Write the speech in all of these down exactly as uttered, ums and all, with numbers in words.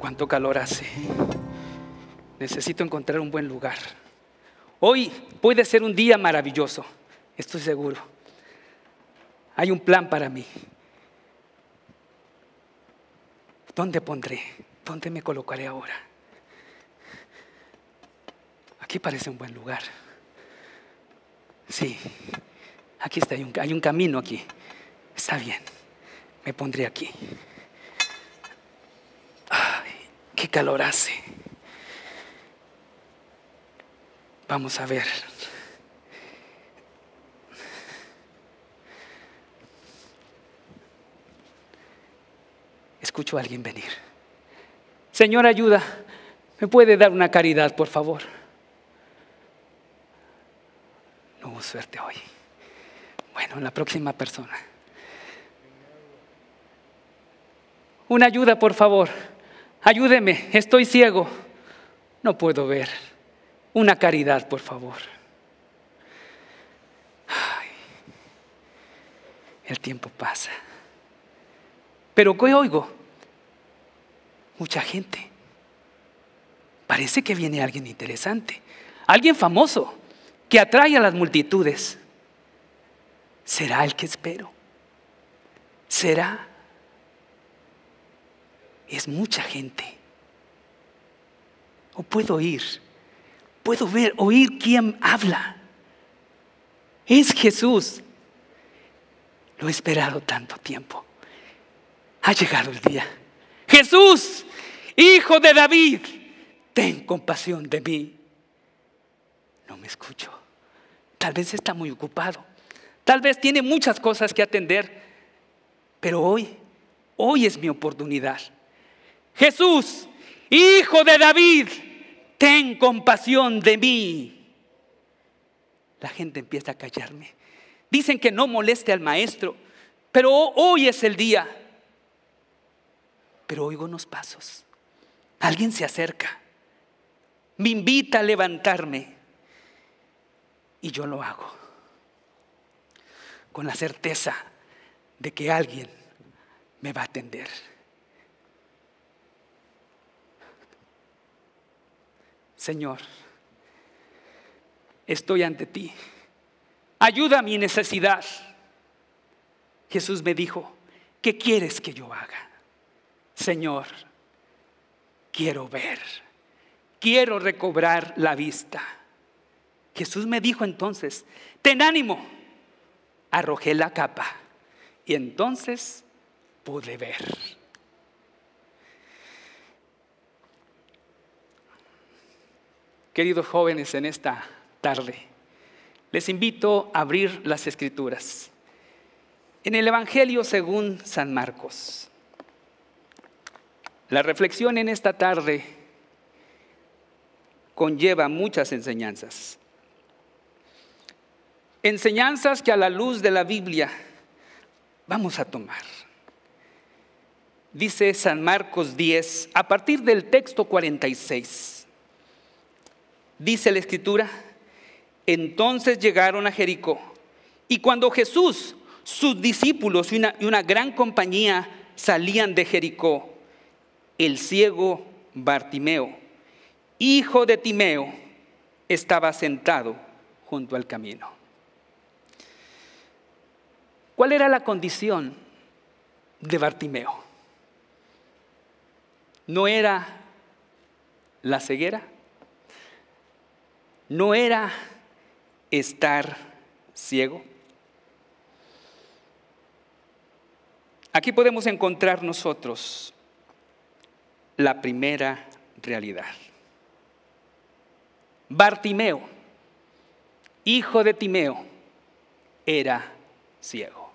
cuánto calor hace. Necesito encontrar un buen lugar. Hoy puede ser un día maravilloso, estoy seguro. Hay un plan para mí. ¿Dónde pondré? ¿Dónde me colocaré ahora? Aquí parece un buen lugar. Sí, aquí está, hay un, hay un camino aquí. Está bien, me pondré aquí. Ay, qué calor hace. Vamos a ver. Escucho a alguien venir. Señor, ayuda. ¿Me puede dar una caridad, por favor? No hubo suerte hoy. Bueno, la próxima persona. Una ayuda, por favor. Ayúdeme, estoy ciego. No puedo ver. Una caridad, por favor. Ay, el tiempo pasa. Pero ¿qué oigo? Mucha gente. Parece que viene alguien interesante, alguien famoso, que atrae a las multitudes. ¿Será el que espero? ¿Será? Es mucha gente. O puedo oír, puedo ver, oír quién habla. Es Jesús. Lo he esperado tanto tiempo. Ha llegado el día. Jesús, Hijo de David, ten compasión de mí. No me escucho. Tal vez está muy ocupado. Tal vez tiene muchas cosas que atender. Pero hoy, hoy es mi oportunidad. Jesús, Hijo de David, ten compasión de mí. La gente empieza a callarme. Dicen que no moleste al maestro, pero hoy es el día. Pero oigo unos pasos. Alguien se acerca. Me invita a levantarme. Y yo lo hago. Con la certeza de que alguien me va a atender. Señor, estoy ante ti. Ayuda a mi necesidad. Jesús me dijo, ¿qué quieres que yo haga? Señor, quiero ver, quiero recobrar la vista. Jesús me dijo entonces, ten ánimo. Arrojé la capa y entonces pude ver. Queridos jóvenes, en esta tarde les invito a abrir las Escrituras. En el Evangelio según San Marcos. La reflexión en esta tarde conlleva muchas enseñanzas. Enseñanzas que a la luz de la Biblia vamos a tomar. Dice San Marcos diez, a partir del texto cuarenta y seis. Dice la Escritura, entonces llegaron a Jericó, y cuando Jesús, sus discípulos y una, y una gran compañía salían de Jericó, el ciego Bartimeo, hijo de Timeo, estaba sentado junto al camino. ¿Cuál era la condición de Bartimeo? ¿No era la ceguera? ¿No era estar ciego? Aquí podemos encontrar nosotros la primera realidad. Bartimeo, hijo de Timeo, era ciego.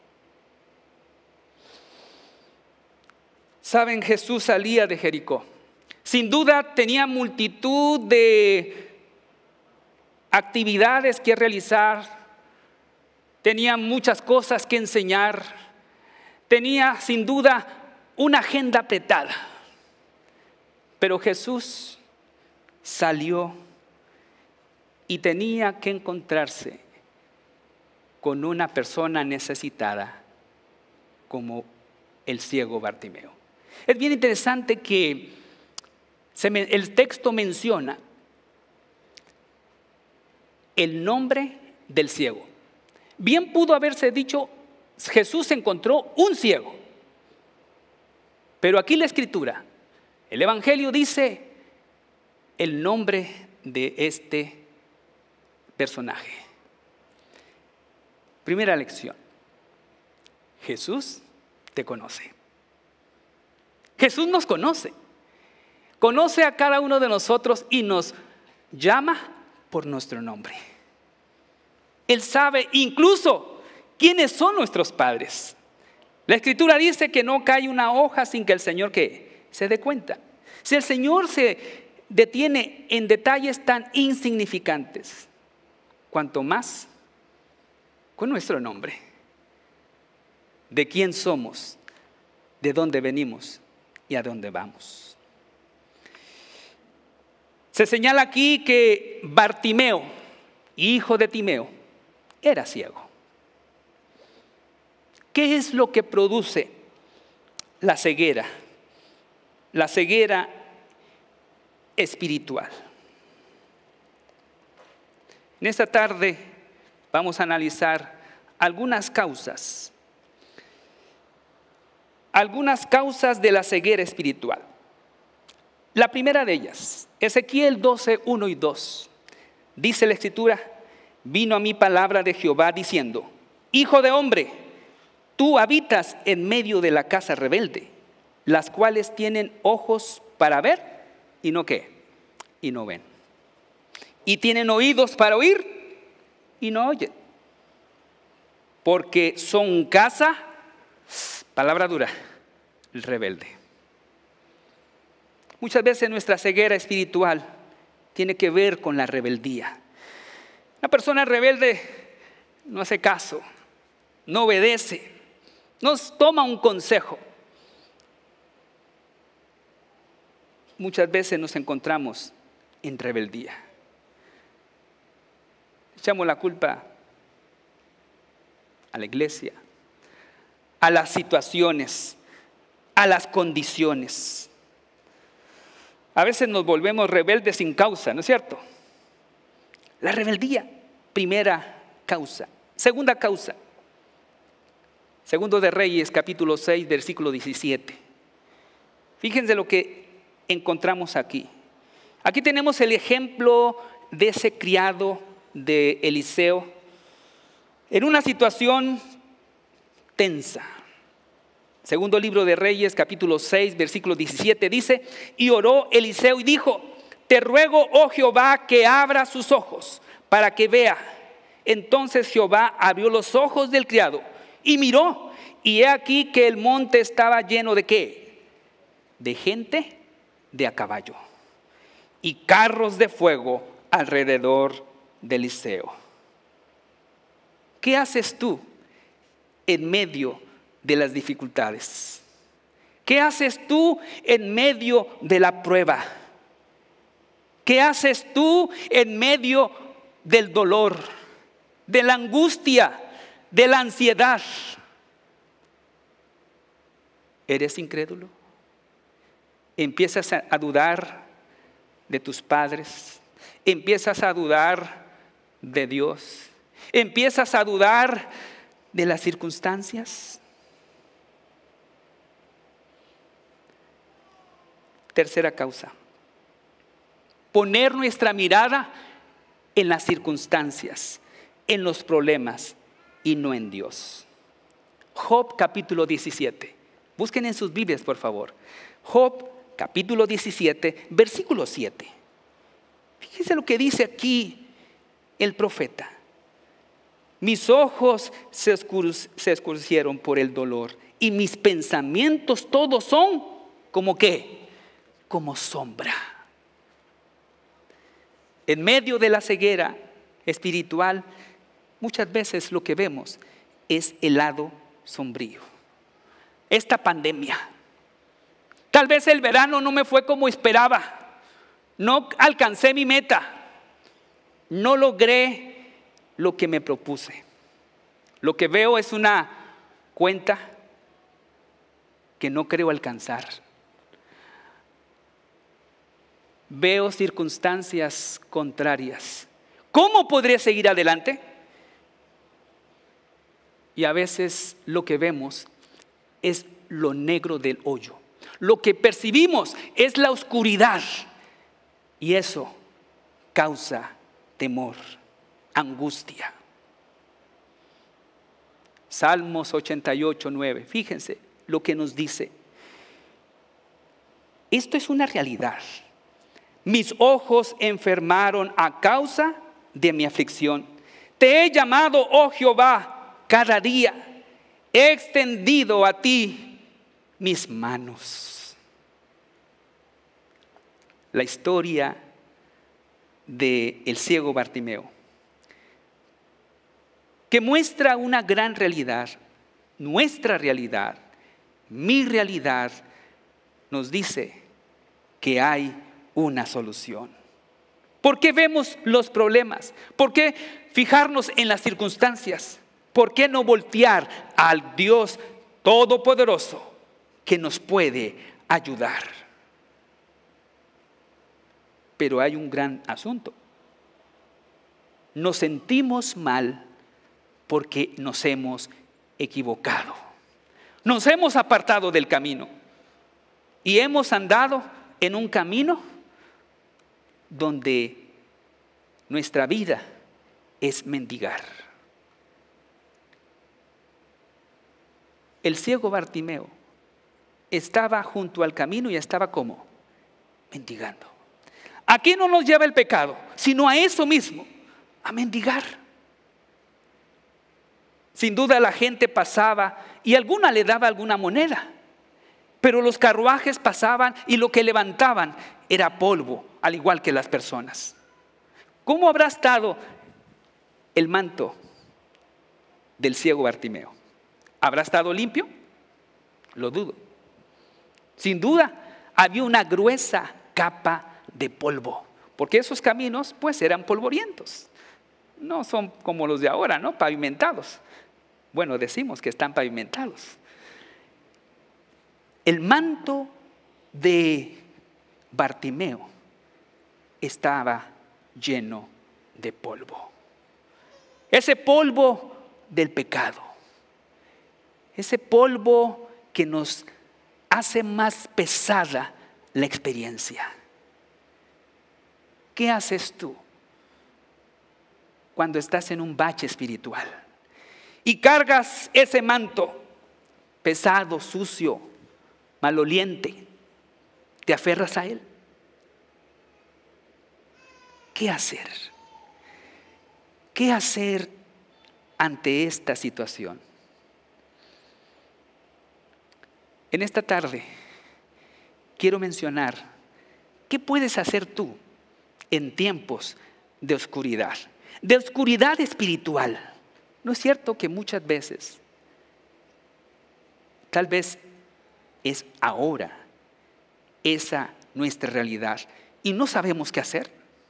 Saben, Jesús salía de Jericó. Sin duda tenía multitud de actividades que realizar, tenía muchas cosas que enseñar, tenía sin duda una agenda apretada. Pero Jesús salió y tenía que encontrarse con una persona necesitada como el ciego Bartimeo. Es bien interesante que Se me, el texto menciona el nombre del ciego. Bien pudo haberse dicho, Jesús encontró un ciego. Pero aquí la Escritura, el Evangelio dice el nombre de este personaje. Primera lección. Jesús te conoce. Jesús nos conoce. Conoce a cada uno de nosotros y nos llama por nuestro nombre. Él sabe incluso quiénes son nuestros padres. La Escritura dice que no cae una hoja sin que el Señor ¿qué? Se dé cuenta. Si el Señor se detiene en detalles tan insignificantes, cuanto más con nuestro nombre, de quién somos, de dónde venimos y a dónde vamos. Se señala aquí que Bartimeo, hijo de Timeo, era ciego. ¿Qué es lo que produce la ceguera? La ceguera espiritual. En esta tarde vamos a analizar algunas causas, algunas causas de la ceguera espiritual. La primera de ellas, Ezequiel doce, uno y dos, dice la Escritura: vino a mí palabra de Jehová diciendo, hijo de hombre, tú habitas en medio de la casa rebelde, las cuales tienen ojos para ver y no qué, y no ven. Y tienen oídos para oír y no oyen. Porque son casa, palabra dura, rebelde. Muchas veces nuestra ceguera espiritual tiene que ver con la rebeldía. Una persona rebelde no hace caso, no obedece, no toma un consejo. Muchas veces nos encontramos en rebeldía. Echamos la culpa a la iglesia, a las situaciones, a las condiciones. A veces nos volvemos rebeldes sin causa, ¿no es cierto? La rebeldía, primera causa. Segunda causa, Segundo de Reyes, capítulo seis, versículo diecisiete. Fíjense lo que encontramos aquí. Aquí tenemos el ejemplo de ese criado de Eliseo en una situación tensa. Segundo libro de Reyes, capítulo seis, versículo diecisiete, dice: y oró Eliseo y dijo, te ruego, oh Jehová, que abra sus ojos para que vea. Entonces Jehová abrió los ojos del criado y miró, y he aquí que el monte estaba lleno de ¿qué? De gente de a caballo y carros de fuego alrededor de Eliseo. ¿Qué haces tú en medio de las dificultades? ¿Qué haces tú en medio de la prueba? ¿Qué haces tú en medio del dolor, de la angustia, de la ansiedad? ¿Eres incrédulo? ¿Empiezas a dudar de tus padres? ¿Empiezas a dudar de Dios? ¿Empiezas a dudar de las circunstancias? Tercera causa: poner nuestra mirada en las circunstancias, en los problemas y no en Dios. Job capítulo diecisiete. Busquen en sus Biblias, por favor. Job capítulo diecisiete, versículo siete. Fíjense lo que dice aquí el profeta. Mis ojos se, oscurec- se oscurecieron por el dolor y mis pensamientos todos son como ¿qué? Como sombra. En medio de la ceguera espiritual, muchas veces lo que vemos es el lado sombrío. Esta pandemia, tal vez el verano no me fue como esperaba, no alcancé mi meta, no logré lo que me propuse. Lo que veo es una cuenta que no creo alcanzar. veo circunstancias contrarias. ¿Cómo podré seguir adelante? Y a veces lo que vemos es lo negro del hoyo. Lo que percibimos es la oscuridad. Y eso causa temor, angustia. Salmos ochenta y ocho, nueve. Fíjense lo que nos dice. Esto es una realidad. Mis ojos enfermaron a causa de mi aflicción. Te he llamado, oh Jehová, cada día. He extendido a ti mis manos. La historia del ciego Bartimeo, que muestra una gran realidad, nuestra realidad, mi realidad, nos dice que hay una solución. ¿Por qué vemos los problemas? ¿Por qué fijarnos en las circunstancias? ¿Por qué no voltear al Dios Todopoderoso que nos puede ayudar? Pero hay un gran asunto. Nos sentimos mal porque nos hemos equivocado. Nos hemos apartado del camino y hemos andado en un camino donde nuestra vida es mendigar. El ciego Bartimeo estaba junto al camino y estaba como mendigando. ¿A qué no nos lleva el pecado? Sino a eso mismo, a mendigar. Sin duda la gente pasaba y alguna le daba alguna moneda, pero los carruajes pasaban y lo que levantaban era polvo, al igual que las personas. ¿Cómo habrá estado el manto del ciego Bartimeo? ¿Habrá estado limpio? Lo dudo. Sin duda había una gruesa capa de polvo, porque esos caminos pues eran polvorientos. No son como los de ahora, ¿no? Pavimentados. Bueno, decimos que están pavimentados. El manto de Bartimeo estaba lleno de polvo. Ese polvo del pecado. Ese polvo que nos hace más pesada la experiencia. ¿Qué haces tú cuando estás en un bache espiritual y cargas ese manto pesado, sucio, maloliente? ¿Te aferras a él? ¿Qué hacer? ¿Qué hacer ante esta situación? En esta tarde quiero mencionar qué puedes hacer tú en tiempos de oscuridad, de oscuridad espiritual. ¿No es cierto que muchas veces, tal vez es ahora esa nuestra realidad y no sabemos qué hacer?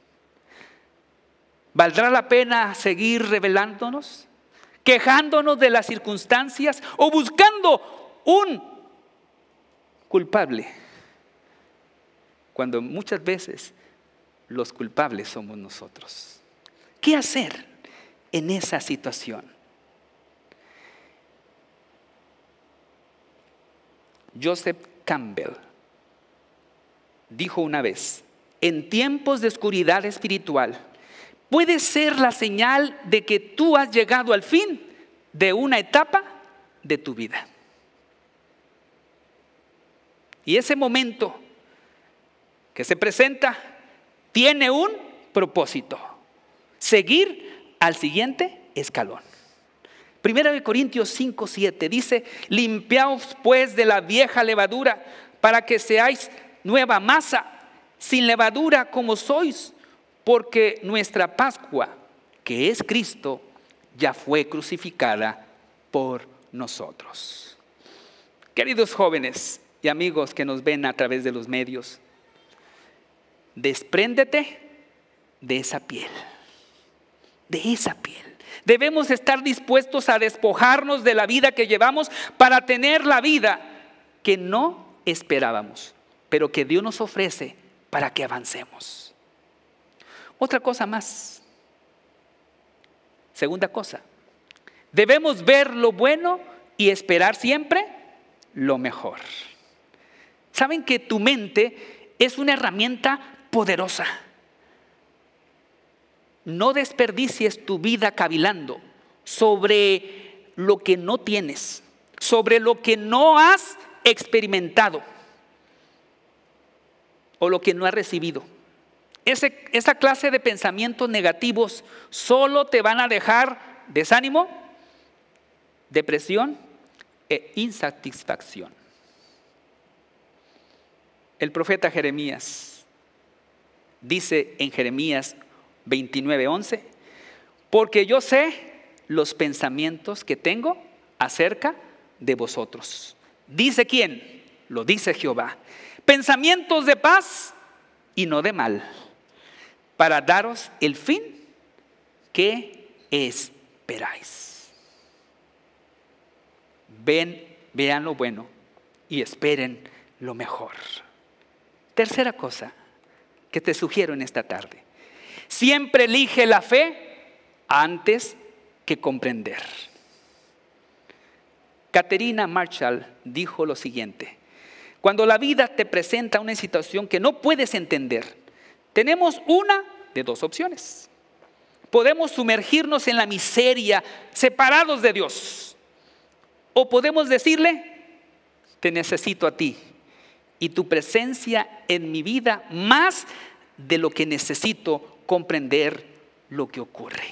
¿Valdrá la pena seguir rebelándonos, quejándonos de las circunstancias o buscando un culpable, cuando muchas veces los culpables somos nosotros? ¿Qué hacer en esa situación? Joseph Campbell dijo una vez: en tiempos de oscuridad espiritual puede ser la señal de que tú has llegado al fin de una etapa de tu vida. Y ese momento que se presenta tiene un propósito: seguir al siguiente escalón. Primera de Corintios cinco, siete dice: limpiaos pues de la vieja levadura para que seáis nueva masa, sin levadura como sois, porque nuestra Pascua, que es Cristo, ya fue crucificada por nosotros. Queridos jóvenes y amigos que nos ven a través de los medios, despréndete de esa piel, de esa piel. Debemos estar dispuestos a despojarnos de la vida que llevamos para tener la vida que no esperábamos, pero que Dios nos ofrece para que avancemos. Otra cosa más. Segunda cosa. Debemos ver lo bueno y esperar siempre lo mejor. ¿Saben que tu mente es una herramienta poderosa? No desperdicies tu vida cavilando sobre lo que no tienes, sobre lo que no has experimentado o lo que no has recibido. Ese, esa clase de pensamientos negativos solo te van a dejar desánimo, depresión e insatisfacción. El profeta Jeremías dice en Jeremías veintinueve once, porque yo sé los pensamientos que tengo acerca de vosotros. ¿Dice quién? Lo dice Jehová. Pensamientos de paz y no de mal, para daros el fin que esperáis. Ven, vean lo bueno y esperen lo mejor. Tercera cosa que te sugiero en esta tarde. Siempre elige la fe antes que comprender. Caterina Marshall dijo lo siguiente: cuando la vida te presenta una situación que no puedes entender, tenemos una de dos opciones. Podemos sumergirnos en la miseria, separados de Dios. O podemos decirle: te necesito a ti y tu presencia en mi vida más de lo que necesito comprender lo que ocurre.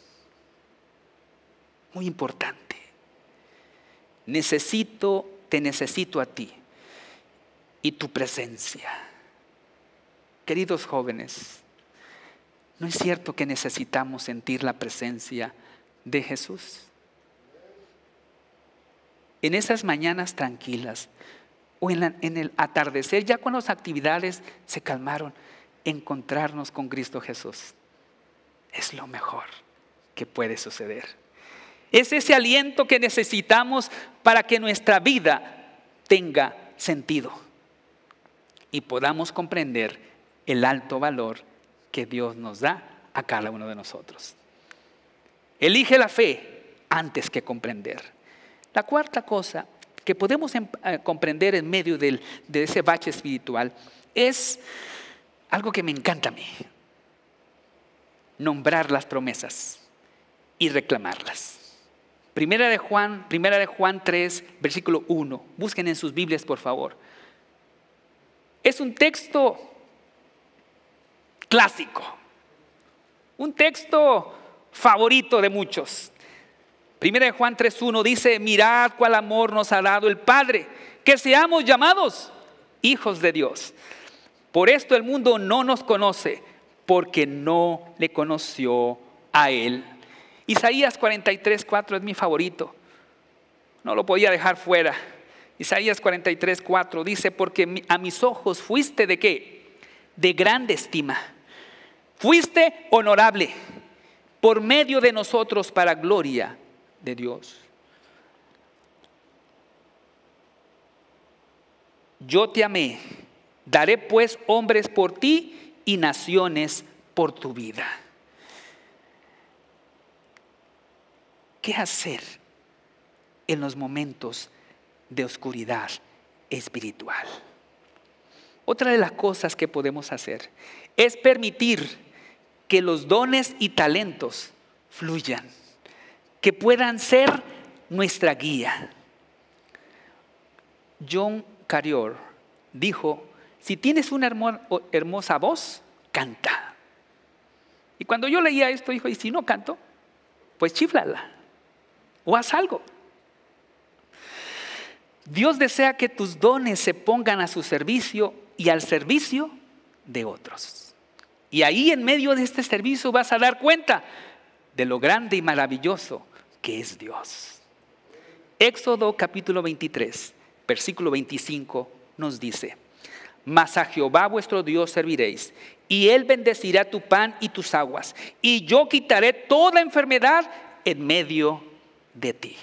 Muy importante. Necesito, te necesito a ti y tu presencia. Queridos jóvenes, ¿no es cierto que necesitamos sentir la presencia de Jesús? En esas mañanas tranquilas o en, la, en el atardecer, ya cuando las actividades se calmaron, encontrarnos con Cristo Jesús es lo mejor que puede suceder. Es ese aliento que necesitamos para que nuestra vida tenga sentido y podamos comprender el alto valor que Dios nos da a cada uno de nosotros. Elige la fe antes que comprender. La cuarta cosa que podemos comprender en medio del, de ese bache espiritual es algo que me encanta a mí: nombrar las promesas y reclamarlas. Primera de Juan, primera de Juan tres, versículo uno. Busquen en sus Biblias, por favor. Es un texto clásico, un texto favorito de muchos. Primera de Juan tres uno dice: mirad cuál amor nos ha dado el Padre, que seamos llamados hijos de Dios. Por esto el mundo no nos conoce, porque no le conoció a Él. Isaías cuarenta y tres cuatro es mi favorito. No lo podía dejar fuera. Isaías cuarenta y tres cuatro dice: porque a mis ojos fuiste de qué? De grande estima. Fuiste honorable por medio de nosotros para gloria de Dios. Yo te amé, daré pues hombres por ti y naciones por tu vida. ¿Qué hacer en los momentos de oscuridad espiritual? Otra de las cosas que podemos hacer es permitir que los dones y talentos fluyan, que puedan ser nuestra guía. John Carrior dijo: si tienes una hermosa voz, canta. Y cuando yo leía esto, dijo: ¿y si no canto? Pues chíflala o haz algo. Dios desea que tus dones se pongan a su servicio y al servicio de otros. Y ahí, en medio de este servicio, vas a dar cuenta de lo grande y maravilloso que es Dios. Éxodo capítulo veintitrés, versículo veinticinco nos dice: mas a Jehová vuestro Dios serviréis, y Él bendecirá tu pan y tus aguas, y yo quitaré toda enfermedad en medio de ti.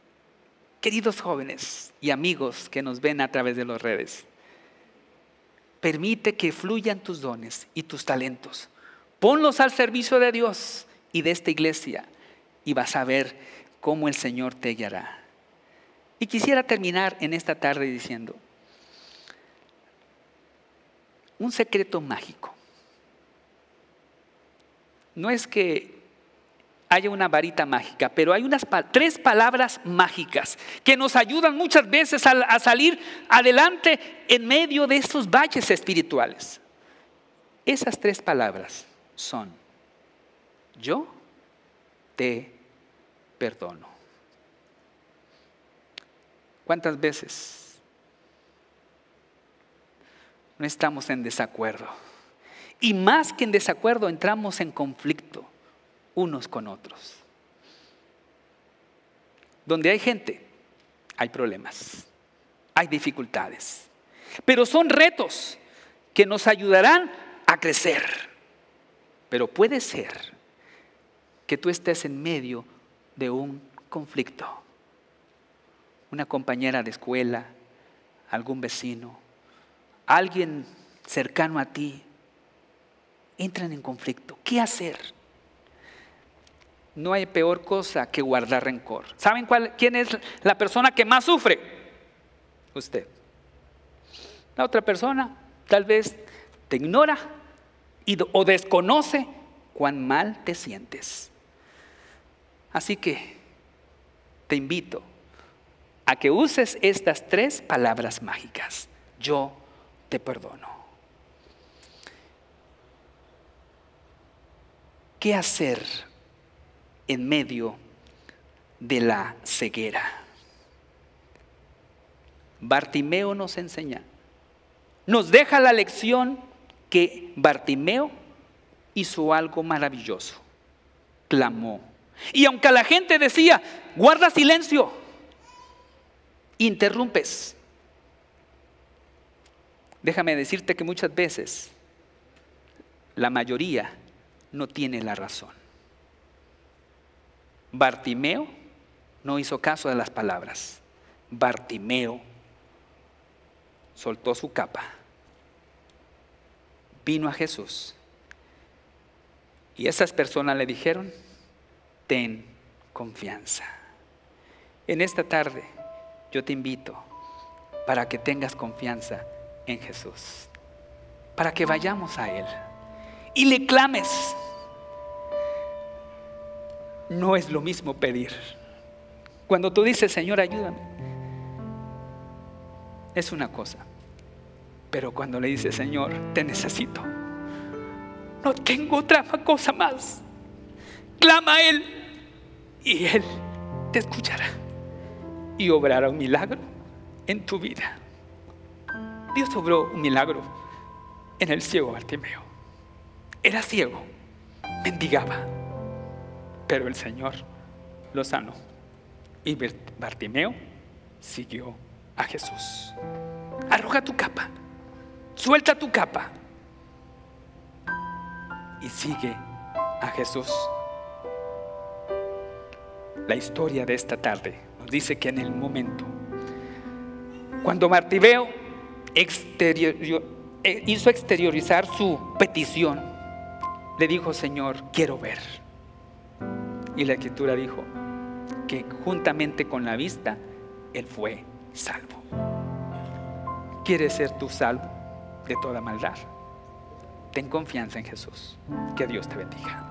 Queridos jóvenes y amigos que nos ven a través de las redes, Permite que fluyan tus dones y tus talentos. Ponlos al servicio de Dios y de esta iglesia y vas a ver cómo el Señor te guiará. Y quisiera terminar en esta tarde diciendo un secreto mágico. No es que haya una varita mágica, pero hay unas tres palabras mágicas que nos ayudan muchas veces a, a salir adelante en medio de estos valles espirituales. Esas tres palabras son: yo te perdono. ¿Cuántas veces no estamos en desacuerdo? Y más que en desacuerdo, entramos en conflicto unos con otros. Donde hay gente, hay problemas, hay dificultades. Pero son retos que nos ayudarán a crecer. Pero puede ser que tú estés en medio de un conflicto. Una compañera de escuela, algún vecino, alguien cercano a ti, entran en conflicto. ¿Qué hacer? No hay peor cosa que guardar rencor. ¿Saben cuál, quién es la persona que más sufre? Usted. La otra persona tal vez te ignora y, o desconoce cuán mal te sientes. Así que te invito a que uses estas tres palabras mágicas. Yo te perdono. ¿Qué hacer en medio de la ceguera? Bartimeo nos enseña, nos deja la lección que Bartimeo hizo algo maravilloso. Clamó. Y aunque la gente decía, guarda silencio, interrumpes. Déjame decirte que muchas veces la mayoría no tiene la razón. Bartimeo no hizo caso de las palabras. Bartimeo soltó su capa, vino a Jesús y esas personas le dijeron: ten confianza. En esta tarde yo te invito para que tengas confianza en Jesús, para que vayamos a Él y le clames. No es lo mismo pedir. Cuando tú dices, Señor, ayúdame, es una cosa. Pero cuando le dices, Señor, te necesito, no tengo otra cosa más, clama a Él y Él te escuchará y obrará un milagro en tu vida. Dios obró un milagro en el ciego Bartimeo. Era ciego, mendigaba, pero el Señor lo sanó y Bartimeo siguió a Jesús. Arroja tu capa, suelta tu capa y sigue a Jesús. La historia de esta tarde nos dice que en el momento cuando Bartimeo exterior, hizo exteriorizar su petición, le dijo, Señor, quiero ver. Y la Escritura dijo que juntamente con la vista él fue salvo. ¿Quieres ser tú salvo de toda maldad? Ten confianza en Jesús. Que Dios te bendiga.